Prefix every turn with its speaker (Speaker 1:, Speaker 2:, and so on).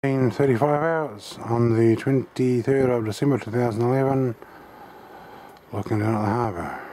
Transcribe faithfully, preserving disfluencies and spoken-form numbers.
Speaker 1: thirty-five hours on the twenty-third of December two thousand eleven, looking down at the harbour.